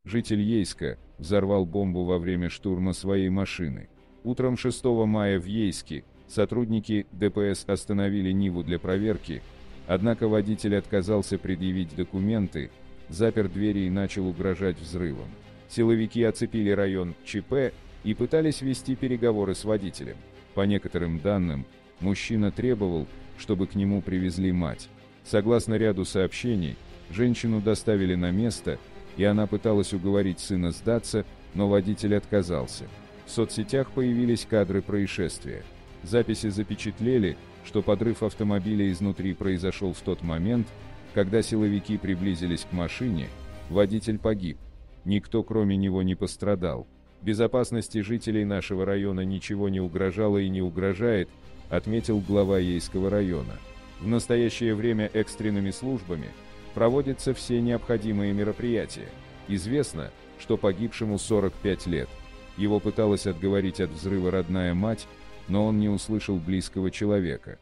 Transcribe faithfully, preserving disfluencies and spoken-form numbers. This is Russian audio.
Житель Ейска взорвал бомбу во время штурма своей машины. Утром шестого мая в Ейске сотрудники Дэ Пэ Эс остановили Ниву для проверки, однако водитель отказался предъявить документы, запер двери и начал угрожать взрывом. Силовики оцепили район Че Пэ и пытались вести переговоры с водителем. По некоторым данным, мужчина требовал, чтобы к нему привезли мать. Согласно ряду сообщений, женщину доставили на место, и она пыталась уговорить сына сдаться, но водитель отказался. В соцсетях появились кадры происшествия. Записи запечатлели, что подрыв автомобиля изнутри произошел в тот момент, когда силовики приблизились к машине, водитель погиб. Никто кроме него не пострадал. Безопасности жителей нашего района ничего не угрожало и не угрожает, отметил глава Ейского района. В настоящее время экстренными службами проводятся все необходимые мероприятия. Известно, что погибшему сорок пять лет. Его пыталась отговорить от взрыва родная мать, но он не услышал близкого человека.